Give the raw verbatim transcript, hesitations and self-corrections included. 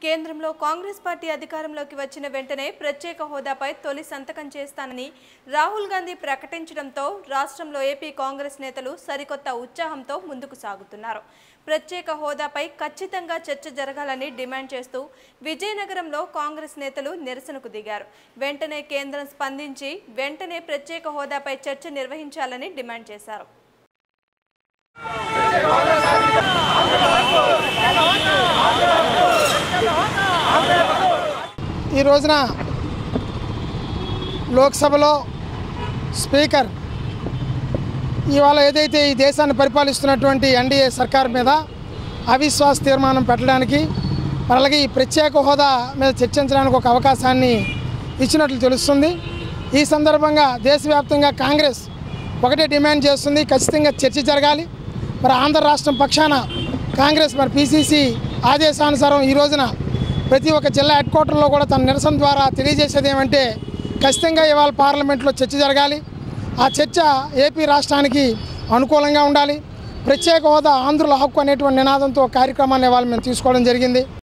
కేంద్రంలో కాంగ్రెస్ పార్టీ అధికారంలోకి వచ్చిన వెంటనే ప్రత్యేక హోదాపై తొలి సంతకం చేస్తానని రాహుల్ గాంధీ ప్రకటించడంతో రాష్ట్రంలో ఏపీ కాంగ్రెస్ నేతలు సరికొత్త ఉత్సాహంతో ముందుకు సాగుతున్నారు. ప్రత్యేక హోదాపై ఖచ్చితంగా చర్చ జరగాలని డిమాండ్ చేస్తూ విజయనగరంలో కాంగ్రెస్ నేతలు నిరసనకు దిగారు. వెంటనే కేంద్రం స్పందించి వెంటనే ప్రత్యేక హోదాపై చర్చ నిర్వహించాలని డిమాండ్ చేశారు. ఈ రోజున లోక్సభలో స్పీకర్ ఇవాళ ఏదైతే ఈ దేశాన్ని పరిపాలిస్తున్నటువంటి ఎన్డీఏ సర్కార్ మీద అవిశ్వాస తీర్మానం పెట్టడానికి అలాగే ఈ ప్రత్యేక హోదా మీద చర్చించడానికి ఒక అవకాశాన్ని ఇచ్చినట్లు తెలుస్తుంది. ఈ సందర్భంగా దేశవ్యాప్తంగా కాంగ్రెస్ ఒకటే డిమాండ్ చేస్తుంది, ఖచ్చితంగా చర్చ జరగాలి. మరి ఆంధ్ర రాష్ట్రం పక్షాన కాంగ్రెస్ మరి పీసీసీ ఆదేశానుసారం ఈ రోజున ప్రతి ఒక్క జిల్లా హెడ్ క్వార్టర్లో కూడా తన నిరసన ద్వారా తెలియజేసేది ఏమంటే ఖచ్చితంగా ఇవాళ పార్లమెంట్లో చర్చ జరగాలి. ఆ చర్చ ఏపీ రాష్ట్రానికి అనుకూలంగా ఉండాలి. ప్రత్యేక హోదా ఆంధ్రుల హక్కు అనేటువంటి నినాదంతో కార్యక్రమాన్ని ఇవాళ మేము తీసుకోవడం జరిగింది.